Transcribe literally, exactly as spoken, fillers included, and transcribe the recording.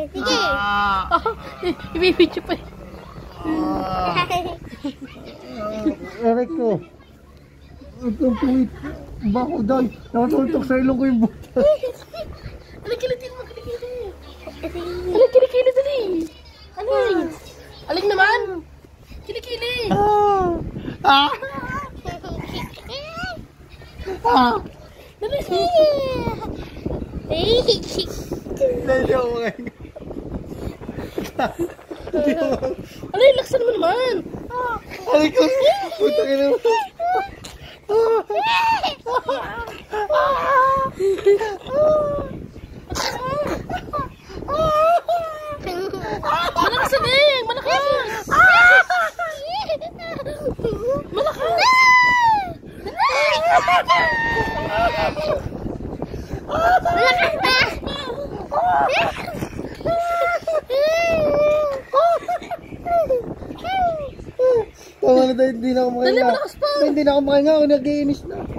Sige. Ibibidyo pa. Erik ko. Itong puwit. Bako dahil. Nakatultok sa ilong ko yung buta. Aling kilitin mo, kilikili. Aling kilikili, dali. Aling. Aling naman. Kilikili. Ah. Ah. Ah. Dali. Dali ako ngayon. Aling, laksan mo naman. Aling ko. Putang ina mo. Malakas Aling! Malakas! Malakas! Malakas na! Tama na tayo, hindi na ako makahinga. Dali, malakas pa! Hindi na ako makahinga, ako nag-iinis na.